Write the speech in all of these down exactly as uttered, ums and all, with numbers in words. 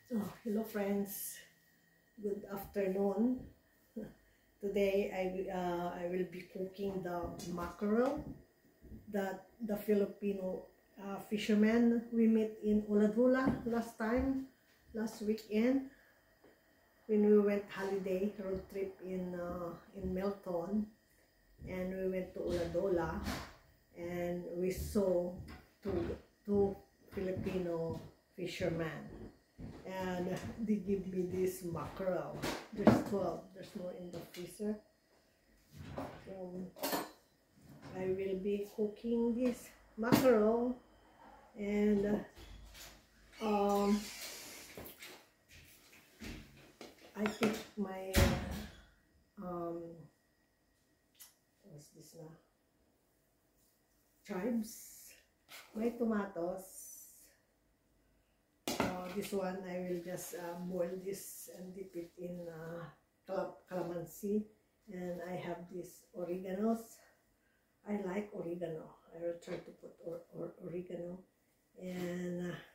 Oh, hello friends. Good afternoon. Today I wi- uh, I will be cooking the mackerel that the Filipino uh, fishermen we met in Uladula last time, last weekend when we went holiday road trip in uh, in Melton, and we went to Uladula and we saw two two Filipino fishermen. And they give me this mackerel. There's twelve. There's more in the freezer. So I will be cooking this mackerel, and um, I think my uh, um, what's this now? Chives, my tomatoes. Uh, this one I will just uh, boil this and dip it in uh, cal calamansi, and I have this oreganos. I like oregano. I will try to put or, or oregano and uh,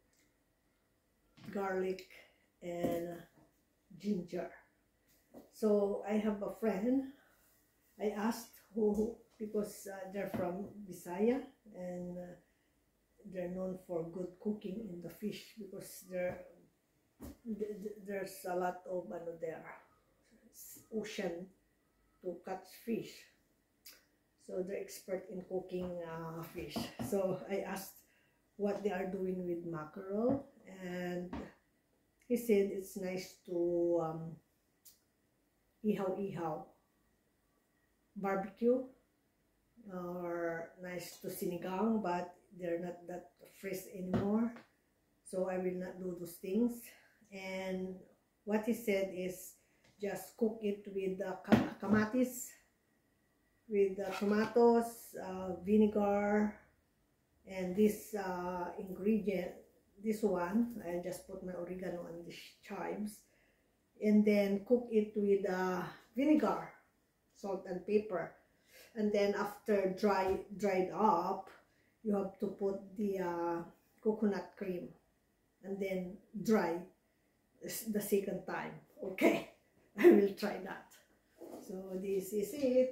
garlic and uh, ginger. So I have a friend. I asked who, who because uh, they're from Visaya, and uh, they're known for good cooking in the fish because there there's a lot of ano there ocean to catch fish, so they're expert in cooking uh, fish. So I asked what they are doing with mackerel, and he said it's nice to um, ihaw ihaw barbecue, or nice to sinigang, but they're not that fresh anymore, so I will not do those things. And what he said is just cook it with the kamatis, with the tomatoes, uh, vinegar, and this uh, ingredient, this one, I just put my oregano and the chives, and then cook it with uh, vinegar, salt and pepper, and then after dry dried up, you have to put the uh, coconut cream, and then dry the second time. Okay, I will try that. So this is it.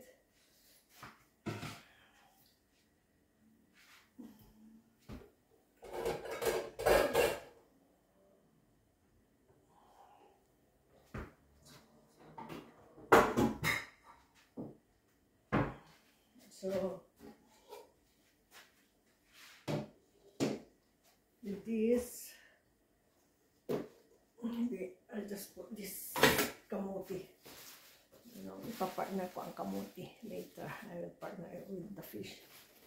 So with this, I just put this kamuti. You know, ipa-partner ko ang kamuti later. I will partner it with the fish.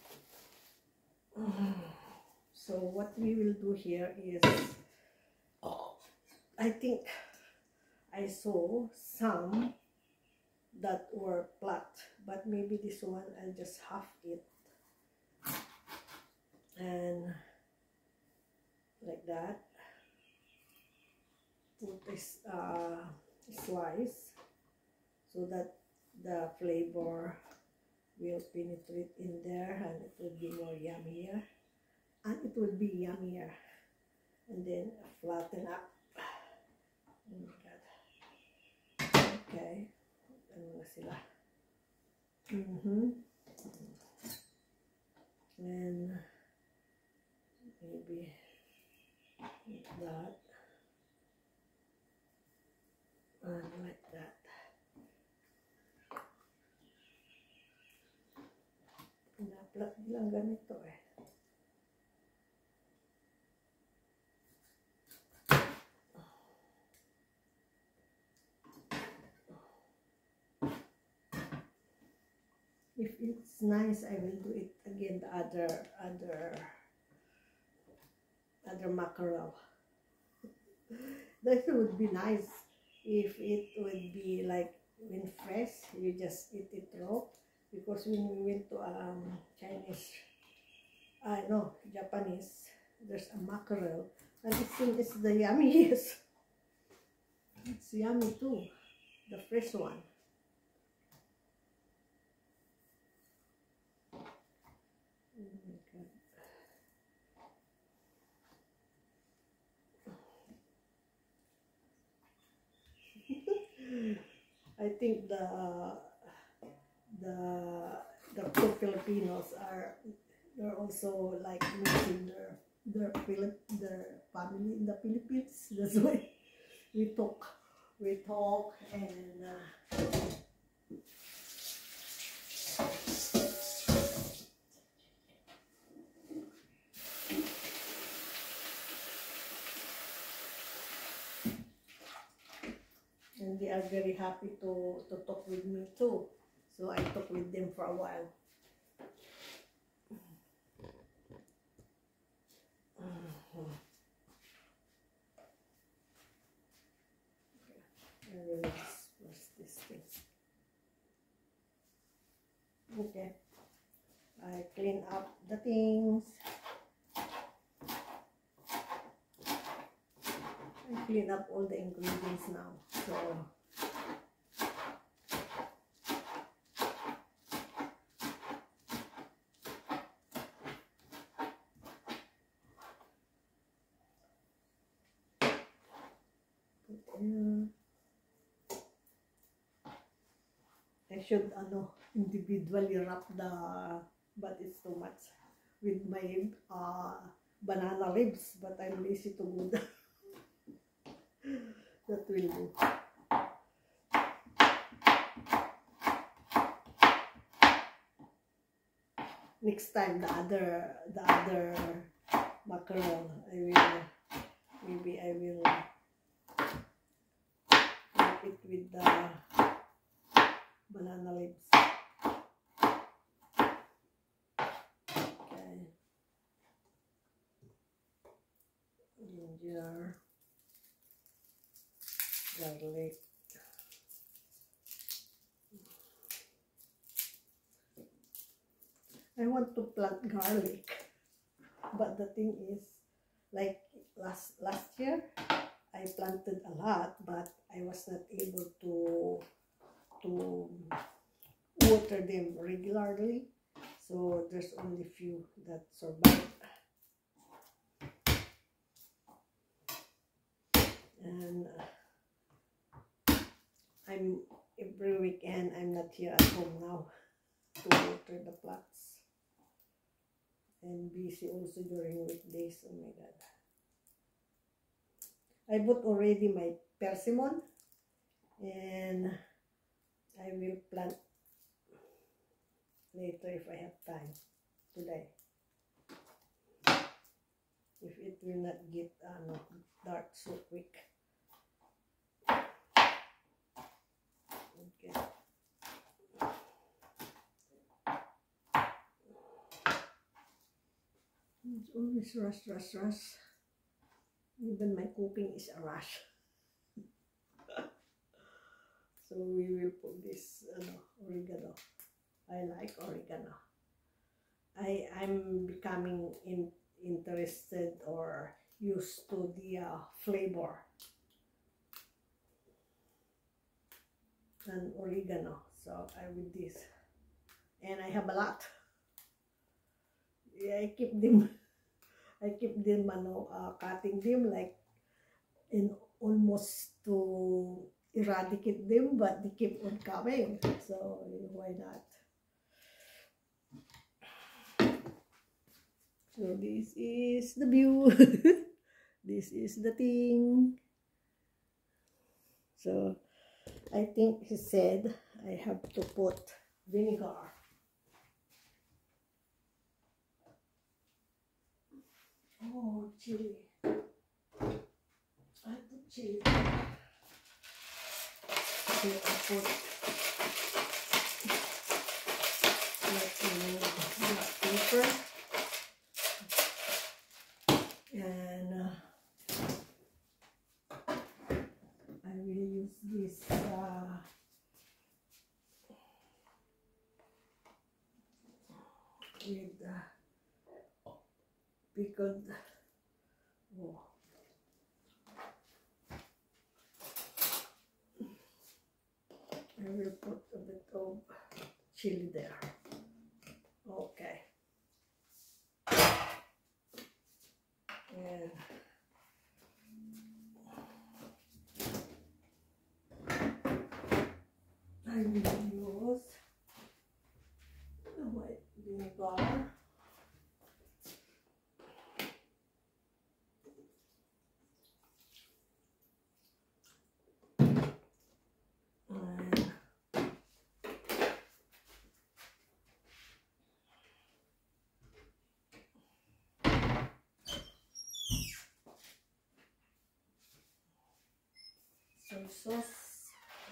So what we will do here is, oh, I think I saw some that were flat, but maybe this one I'll just half it, and like that, put this uh, slice so that the flavor will penetrate in there, and it will be more yummier, and it will be yummier. And then flatten up. Oh my god. Okay, ano na sila. Mm-hmm. And maybe like that, and like that. Pinaplat lang ganito eh. If it's nice, I will do it again, the other other other mackerel. That would be nice if it would be like when fresh, you just eat it raw. Because when we went to um, Chinese, I uh, know Japanese, there's a mackerel, and it seems it's the yummiest. It's yummy too, the fresh one. Oh my god. I think the the the two Filipinos are they're also like missing their their Philip their family in the Philippines. That's why we talk we talk and uh, and they are very happy to to talk with me too. So I talk with them for a while. I will disperse this thing. Okay. I clean up the things. I clean up all the ingredients now. So I should ano individually wrap the, but it's too much with my uh, banana leaves, but I'm lazy to do that. That will do. Next time the other the other macaron I will maybe I will wrap it with the banana leaves. Okay. Ginger, garlic. I want to plant garlic, but the thing is, like last last year, I planted a lot, but I was not able to to water them regularly, so there's only few that survive. And uh, I'm every weekend I'm not here at home now to water the plants. And busy also during weekdays. Oh my god. I bought already my persimmon and I will plant later if I have time today. If it will not get uh, no, dark so quick. Okay. It's always rush, rush, rush. Even my cooking is a rush. So we will put this uh, oregano. I like oregano. I I'm becoming in, interested or used to the uh, flavor and oregano. So I with this, and I have a lot. Yeah, I keep them. I keep them, ano, uh, cutting them like in almost to eradicate them, but they keep on coming. So why not? So this is the view. This is the thing. So I think he said I have to put vinegar. Oh, chili. I put chili. Okay, I put, let's remove black pepper. And uh, I will use this uh, with uh, pickled. Oh. I will put a bit of chili there. Okay. And sauce.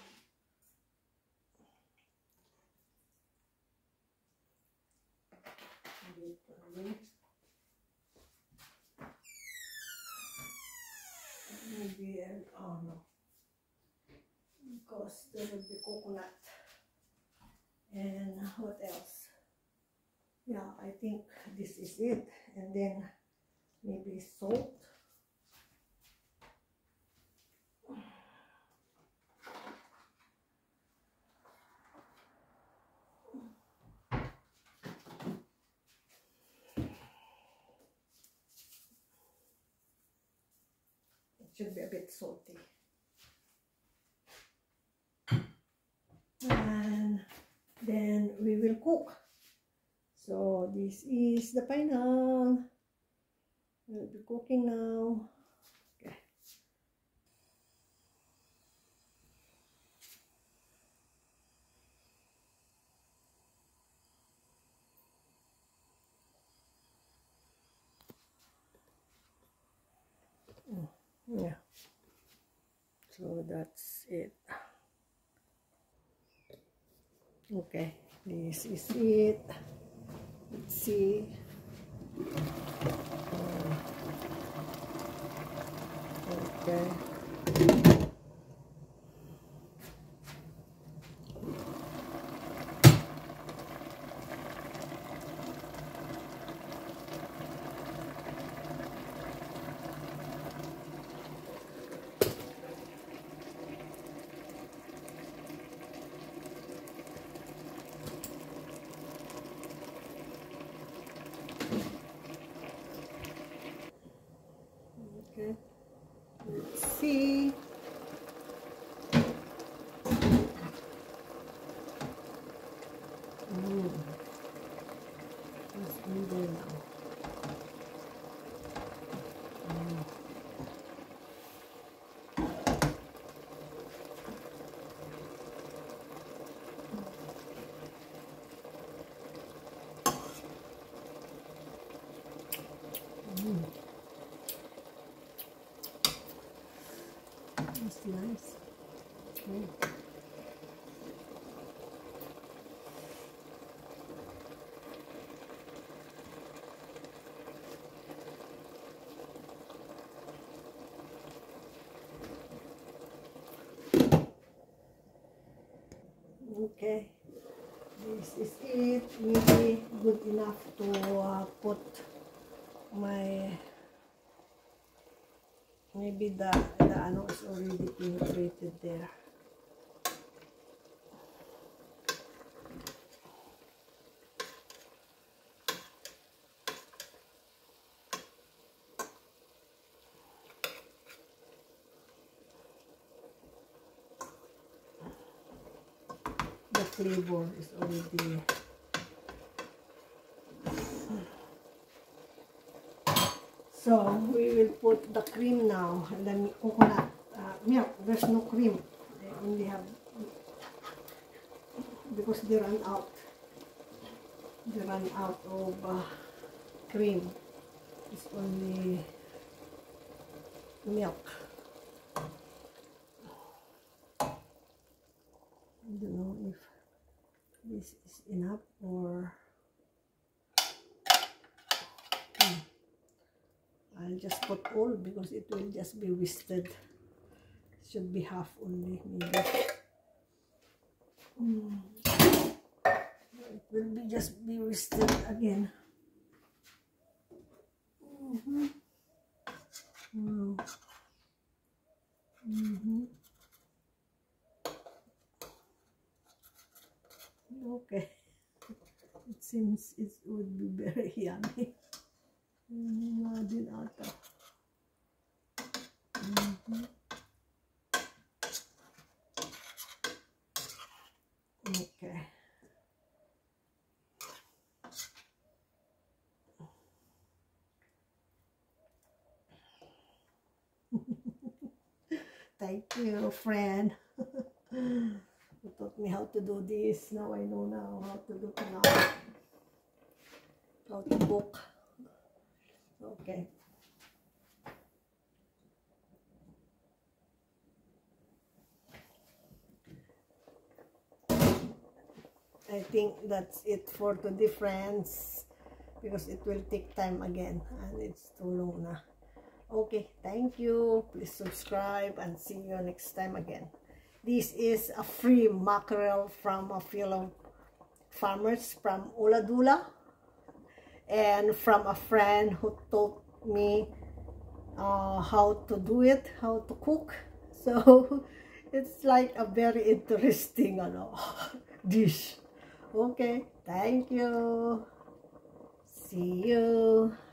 Maybe, oh no, because there will be coconut. And what else? Yeah, I think this is it. And then maybe salt. It should be a bit salty. And then we will cook. So this is the final. We'll be cooking now. Okay. Mm, yeah. So that's it. Okay, this is it. Let's see. Okay. Okay. Let's see. Mm. It's in there now. Mm. Mm. That's nice. Mm. Okay, this is it. Maybe good enough to uh, put my, maybe the the ano is already penetrated there. The flavor is already. So we will put the cream now, and then coconut uh, milk. There's no cream. They only have, because they run out. They run out of uh, cream. It's only milk. I don't know if this is enough or. Hmm. I'll just put all because it will just be wasted. Should be half only, maybe. Mm. It will be just be wasted again. Mm-hmm. Wow. Mm-hmm. Okay. It seems it would be very yummy. Imagine ata. Mm-hmm. Okay. Thank you, friend. You taught me how to do this. Now I know now how to do it now. How to cook. Okay. I think that's it for today, friends, because it will take time again and it's too long na. Okay, thank you. Please subscribe and see you next time again. This is a free mackerel from a fellow farmers from Uladula and from a friend who taught me uh, how to do it, how to cook. So it's like a very interesting ano, dish. Okay, thank you. See you.